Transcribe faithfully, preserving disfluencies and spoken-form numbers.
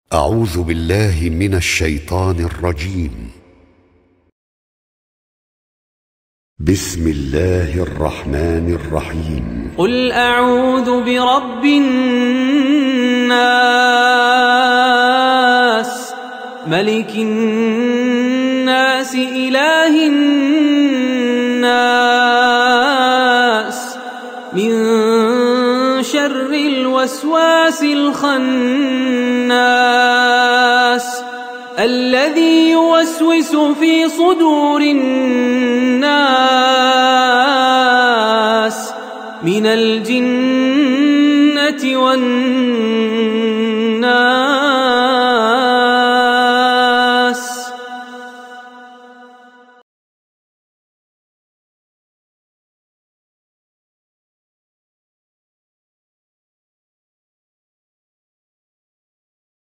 أعوذ بالله من الشيطان الرجيم. بسم الله الرحمن الرحيم. قل أعوذ برب الناس ملك الناس إله الناس من شر الوسواس الخناس الذي يوسوس في صدور الناس من الجنة والناس.